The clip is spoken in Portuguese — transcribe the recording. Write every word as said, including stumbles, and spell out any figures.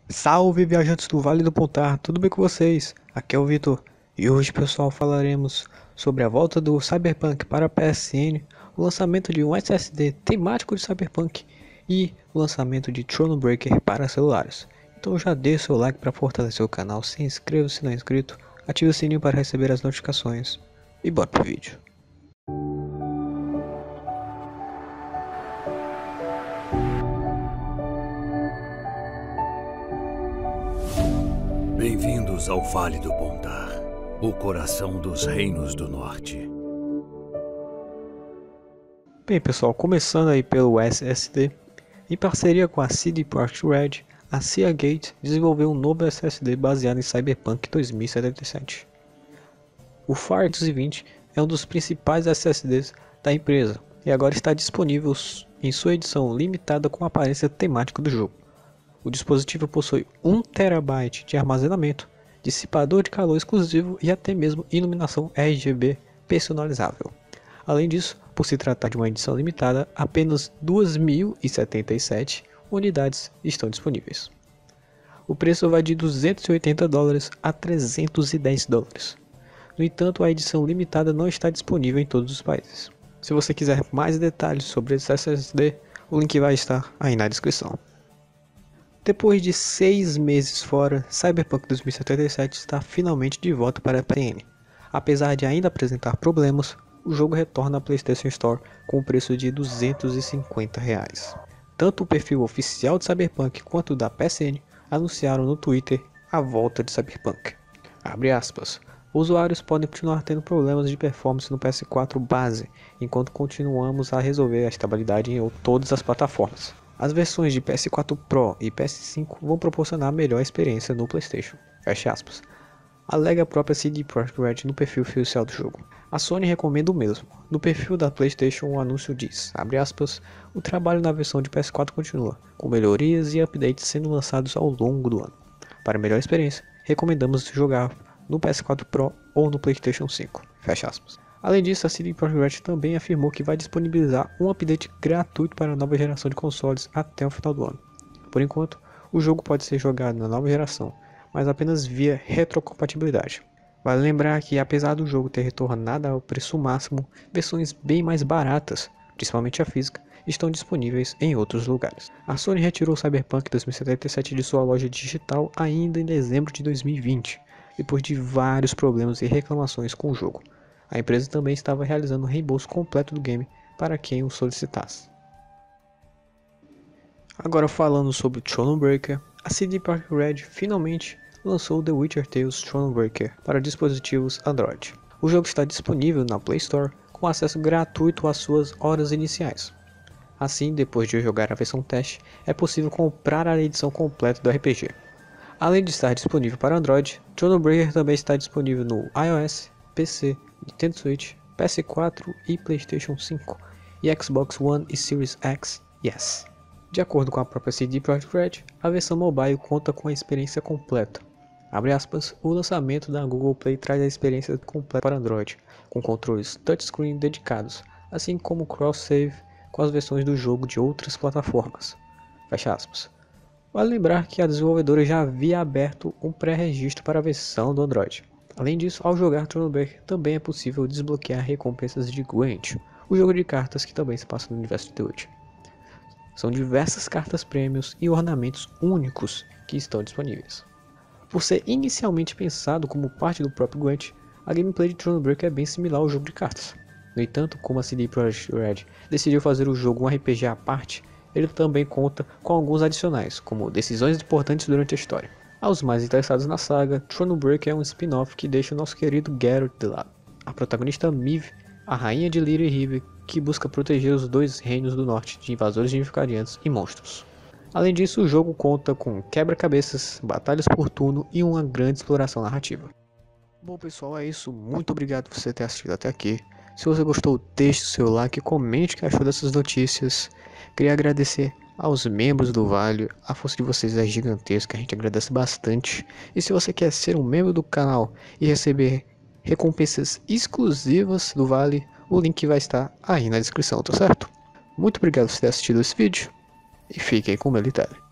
Salve, viajantes do Vale do Pontar, tudo bem com vocês? Aqui é o Vitor e hoje, pessoal, falaremos sobre a volta do Cyberpunk para a P S N, o lançamento de um S S D temático de Cyberpunk e o lançamento de Thronebreaker para celulares. Então já deixe seu like para fortalecer o canal, se inscreva se não é inscrito, ative o sininho para receber as notificações e bora pro vídeo. Bem-vindos ao Vale do Pontar, o coração dos Reinos do Norte. Bem, pessoal, começando aí pelo S S D, em parceria com a C D Projekt Red, a Seagate desenvolveu um novo S S D baseado em Cyberpunk dois mil e setenta e sete. O Fire duzentos e vinte é um dos principais S S Ds da empresa e agora está disponível em sua edição limitada com a aparência temática do jogo. O dispositivo possui um terabyte de armazenamento, dissipador de calor exclusivo e até mesmo iluminação R G B personalizável. Além disso, por se tratar de uma edição limitada, apenas duas mil e setenta e sete unidades estão disponíveis. O preço vai de duzentos e oitenta dólares a trezentos e dez dólares. No entanto, a edição limitada não está disponível em todos os países. Se você quiser mais detalhes sobre esse S S D, o link vai estar aí na descrição. Depois de seis meses fora, Cyberpunk dois mil e setenta e sete está finalmente de volta para a P S N. Apesar de ainda apresentar problemas, o jogo retorna à PlayStation Store com o preço de duzentos e cinquenta reais. Tanto o perfil oficial de Cyberpunk quanto o da P S N anunciaram no Twitter a volta de Cyberpunk. Abre aspas. Usuários podem continuar tendo problemas de performance no P S quatro base, enquanto continuamos a resolver a estabilidade em todas as plataformas. As versões de P S quatro Pro e P S cinco vão proporcionar a melhor experiência no PlayStation. Fecha aspas. Alega a própria C D Projekt Red no perfil oficial do jogo. A Sony recomenda o mesmo. No perfil da PlayStation, o anúncio diz, abre aspas, o trabalho na versão de P S quatro continua, com melhorias e updates sendo lançados ao longo do ano. Para melhor experiência, recomendamos jogar no P S quatro Pro ou no PlayStation cinco. Fecha aspas. Além disso, a C D Projekt Red também afirmou que vai disponibilizar um update gratuito para a nova geração de consoles até o final do ano. Por enquanto, o jogo pode ser jogado na nova geração, mas apenas via retrocompatibilidade. Vale lembrar que, apesar do jogo ter retornado ao preço máximo, versões bem mais baratas, principalmente a física, estão disponíveis em outros lugares. A Sony retirou o Cyberpunk dois mil e setenta e sete de sua loja digital ainda em dezembro de dois mil e vinte, depois de vários problemas e reclamações com o jogo. A empresa também estava realizando o reembolso completo do game para quem o solicitasse. Agora falando sobre Thronebreaker, a C D Projekt Red finalmente lançou The Witcher Tales Thronebreaker para dispositivos Android. O jogo está disponível na Play Store com acesso gratuito às suas horas iniciais. Assim, depois de jogar a versão teste, é possível comprar a edição completa do R P G. Além de estar disponível para Android, Thronebreaker também está disponível no iOS, P C, Nintendo Switch, P S quatro e PlayStation cinco, e Xbox One e Series X e S. De acordo com a própria C D Projekt Red, a versão mobile conta com a experiência completa. Abre aspas, o lançamento da Google Play traz a experiência completa para Android, com controles touchscreen dedicados, assim como cross-save com as versões do jogo de outras plataformas. Fecha aspas. Vale lembrar que a desenvolvedora já havia aberto um pré-registro para a versão do Android. Além disso, ao jogar Thronebreaker também é possível desbloquear recompensas de Gwent, o jogo de cartas que também se passa no universo de The Witcher. São diversas cartas prêmios e ornamentos únicos que estão disponíveis. Por ser inicialmente pensado como parte do próprio Gwent, a gameplay de Thronebreaker é bem similar ao jogo de cartas. No entanto, como a C D Projekt Red decidiu fazer o jogo um R P G à parte, ele também conta com alguns adicionais, como decisões importantes durante a história. Aos mais interessados na saga, Thronebreaker é um spin-off que deixa o nosso querido Geralt de lado. A protagonista Mive, a rainha de Lyria e Rive, que busca proteger os dois reinos do norte de invasores nilfgaardianos e monstros. Além disso, o jogo conta com quebra-cabeças, batalhas por turno e uma grande exploração narrativa. Bom pessoal, é isso. Muito obrigado por você ter assistido até aqui. Se você gostou, deixe o seu like e comente o que achou dessas notícias. Queria agradecer aos membros do Vale, a força de vocês é gigantesca, a gente agradece bastante. E se você quer ser um membro do canal e receber recompensas exclusivas do Vale, o link vai estar aí na descrição, tá certo? Muito obrigado por ter assistido esse vídeo e fiquem com o Melitele.